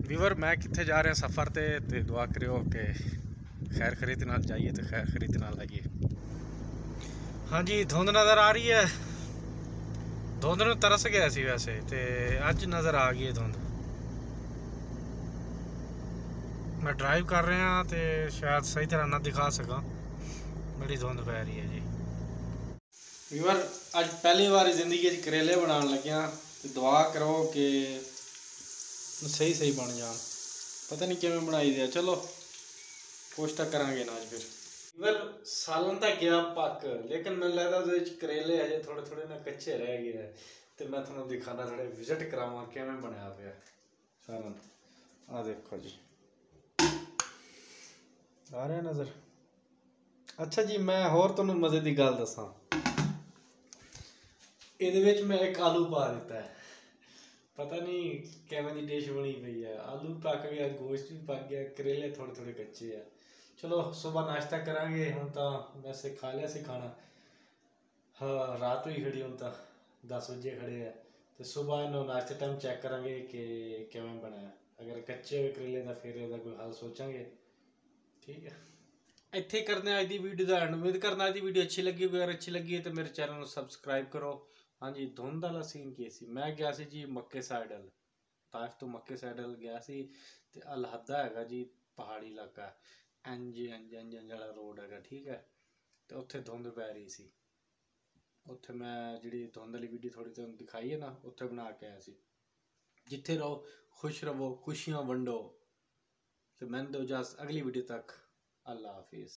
Weaver मैं कितने जा रहे हैं सफ़र ते दुआ करो कि खैर खरीद नाल जाइए तो खैर खरीद नाल आइए। हाँ जी, धुंध नज़र आ रही है। धुंध में तरस गया सी वैसे तो अज नज़र आ गई है धुंध। मैं ड्राइव कर रहा तो शायद सही तरह ना दिखा सका, बड़ी धुंध पै रही है जी। वीवर अज पहली बार जिंदगी करेले बनाने लग्या तो दुआ करो कि सही सही बन जान। पता नहीं किवें बनाई दिया, चलो कोशिश तो करांगे ना। अज फिर वीवर सालन तो गया पक, लेकिन मैंने लगता उहदे विच करेले अजे थोड़े थोड़े ना कच्चे रह गए हैं। तो मैं थोड़ा दिखाना, थोड़े विजिट करावां किवें बनया पिया सालन। आ देखो जी, आ रहा नज़र। अच्छा जी, मैं होर तुहानूं मज़े की गल दसां, इहदे विच मैं एक आलू पा दिता है। पता नहीं किवें दी डिश बनी पई है। आलू पक गया, गोश्त भी पक गया, करेले थोड़े थोड़े कच्चे है। चलो सुबह नाश्ता करांगे। हुण तां वैसे खा लिया सी खाना। हाँ, रात हुई खड़ी, हुण तां 10 बजे खड़े है। तो सुबह इन्हूं नाश्ते टाइम चैक करांगे कि किवें बनया। अगर कच्चे हुए करेले तो फिर इहदा कोई हल सोचांगे। ठीक है, इत्थे करने अज की वीडियो का एंड। उम्मीद करना अज की वीडियो अच्छी लगी होगी। अगर अच्छी लगी है तो मेरे चैनल को सबसक्राइब करो। हाँ जी, धुंध वाला सीन की सी, मैं गया सी जी मक्के साइड अल, ताइफ तो मक्के साइड अल गया सी। ते अलहदा हैगा जी, पहाड़ी इलाका, इंज इंज इंज इंज वाला रोड हैगा। ठीक है, तो उत्थे धुंध पै रही सी। उत्थे मैं जी धुंध वाली वीडियो थोड़ी तुहानूं दिखाई है ना, उत्थे बना के आया सी। जिथे रहो खुश रहो, खुशियां वंडो। तो मैंने दो इजाज़त, अगली वीडियो तक अल्लाह हाफिज़।